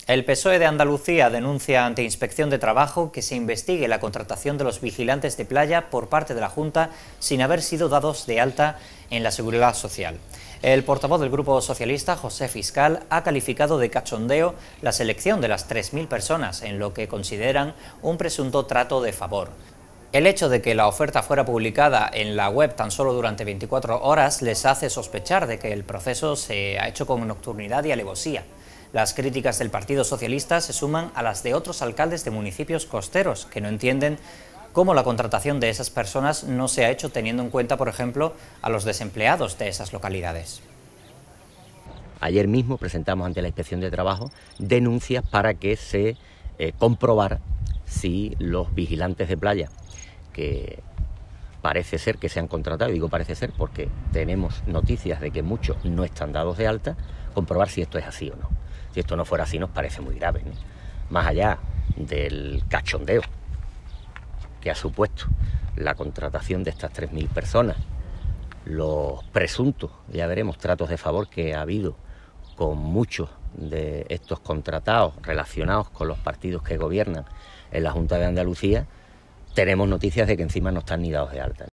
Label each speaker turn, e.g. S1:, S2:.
S1: El PSOE de Andalucía denuncia ante Inspección de Trabajo que se investigue la contratación de los vigilantes de playa por parte de la Junta sin haber sido dados de alta en la Seguridad Social. El portavoz del Grupo Socialista, José Fiscal, ha calificado de cachondeo la selección de las 3.000 personas, en lo que consideran un presunto trato de favor. El hecho de que la oferta fuera publicada en la web tan solo durante 24 horas les hace sospechar de que el proceso se ha hecho con nocturnidad y alevosía. Las críticas del Partido Socialista se suman a las de otros alcaldes de municipios costeros que no entienden cómo la contratación de esas personas no se ha hecho teniendo en cuenta, por ejemplo, a los desempleados de esas localidades.
S2: Ayer mismo presentamos ante la Inspección de Trabajo denuncias para que se comprobara si los vigilantes de playa, que parece ser que se han contratado, y digo parece ser porque tenemos noticias de que muchos no están dados de alta, comprobar si esto es así o no. Si esto no fuera así nos parece muy grave, ¿no? Más allá del cachondeo que ha supuesto la contratación de estas 3.000 personas, los presuntos, ya veremos, tratos de favor que ha habido con muchos de estos contratados relacionados con los partidos que gobiernan en la Junta de Andalucía, tenemos noticias de que encima no están ni dados de alta.